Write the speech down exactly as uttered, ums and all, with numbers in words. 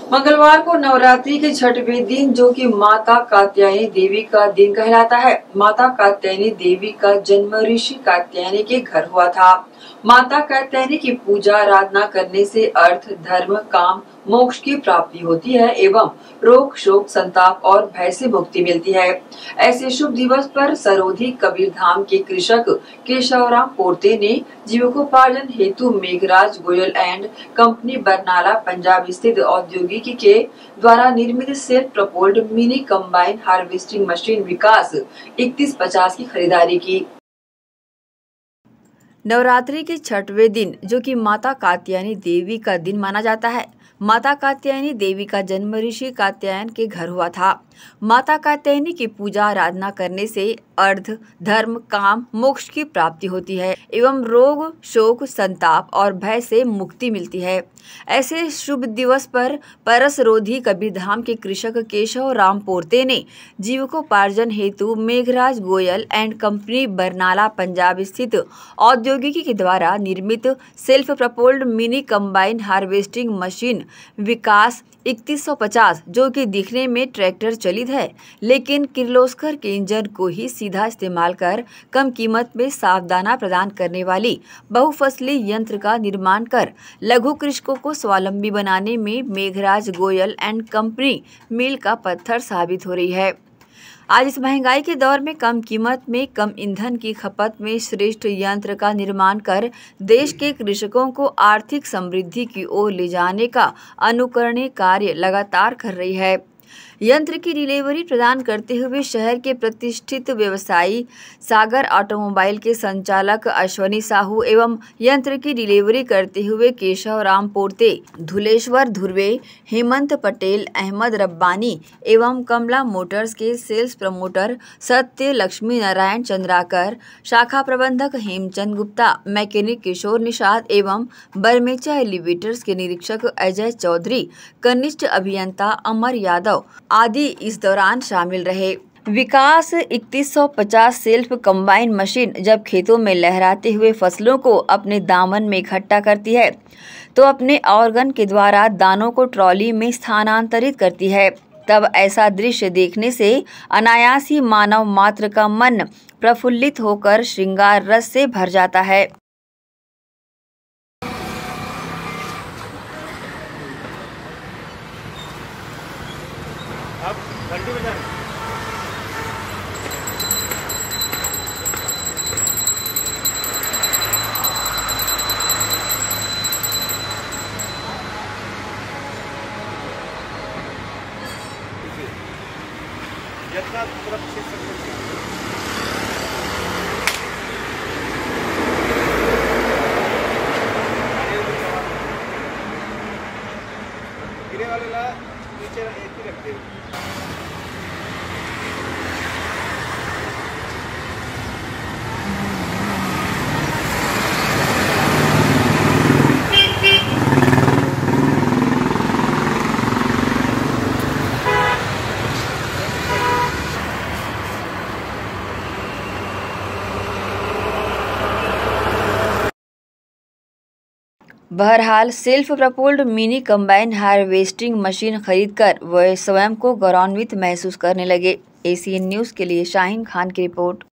मंगलवार को नवरात्रि के छठवें दिन, जो कि माता कात्यायनी देवी का दिन कहलाता है, माता कात्यायनी देवी का जन्म ऋषि कात्यायनी के घर हुआ था। माता कात्यायनी की पूजा आराधना करने से अर्थ, धर्म, काम, मोक्ष की प्राप्ति होती है एवं रोग, शोक, संताप और भय से मुक्ति मिलती है। ऐसे शुभ दिवस पर सरोधी कबीरधाम के कृषक केशवराम पोर्ते ने जीविकोपार्जन हेतु मेघराज गोयल एंड कंपनी बरनाला पंजाब स्थित औद्योगिकी के द्वारा निर्मित self propelled mini combine harvesting machine Vikas इकतीस पचास की खरीदारी की। नवरात्रि के छठवें दिन, जो कि माता कात्यायनी देवी का दिन माना जाता है, माता कात्यायनी देवी का जन्म ऋषि कात्यायन के घर हुआ था। माता कात्यायनी की पूजा आराधना करने से अर्थ, धर्म, काम, मोक्ष की प्राप्ति होती है एवं रोग, शोक, संताप और भय से मुक्ति मिलती है। ऐसे शुभ दिवस पर परसरोधी कबीरधाम के कृषक केशव राम पोर्ते ने जीविकोपार्जन हेतु मेघराज गोयल एंड कंपनी बरनाला पंजाब स्थित औद्योगिकी के द्वारा निर्मित self propelled mini combine harvesting machine Vikas इकतीस सौ पचास, जो कि दिखने में ट्रैक्टर चलित है, लेकिन किर्लोस्कर के इंजन को ही सीधा इस्तेमाल कर कम कीमत में सावधाना प्रदान करने वाली बहुफसली यंत्र का निर्माण कर लघु कृषकों को स्वावलंबी बनाने में मेघराज गोयल एंड कंपनी मील का पत्थर साबित हो रही है। आज इस महंगाई के दौर में कम कीमत में कम ईंधन की खपत में श्रेष्ठ यंत्र का निर्माण कर देश के कृषकों को आर्थिक समृद्धि की ओर ले जाने का अनुकरणीय कार्य लगातार कर रही है। यंत्र की डिलीवरी प्रदान करते हुए शहर के प्रतिष्ठित व्यवसायी सागर ऑटोमोबाइल के संचालक अश्वनी साहू एवं यंत्र की डिलीवरी करते हुए केशव राम पोर्ते, धुलेश्वर धुर्वे, हेमंत पटेल, अहमद रब्बानी एवं कमला मोटर्स के सेल्स प्रमोटर सत्य लक्ष्मी नारायण चंद्राकर, शाखा प्रबंधक हेमचंद गुप्ता, मैकेनिक किशोर निषाद एवं बरमेचा एलिवेटर्स के निरीक्षक अजय चौधरी, कनिष्ठ अभियंता अमर यादव आदि इस दौरान शामिल रहे। विकास इकतीस सौ पचास सेल्फ कंबाइन मशीन जब खेतों में लहराते हुए फसलों को अपने दामन में इकट्ठा करती है तो अपने ऑर्गन के द्वारा दानों को ट्रॉली में स्थानांतरित करती है। तब ऐसा दृश्य देखने से अनायास ही मानव मात्र का मन प्रफुल्लित होकर श्रृंगार रस से भर जाता है। अब घंटी बजा जितना सुरक्षित गिरे वाले ला नीचे एक ही रखते हैं। बहरहाल self propelled mini combine harvesting machine खरीदकर वह स्वयं को गौरवान्वित महसूस करने लगे। एसीएन न्यूज़ के लिए शाहीन खान की रिपोर्ट।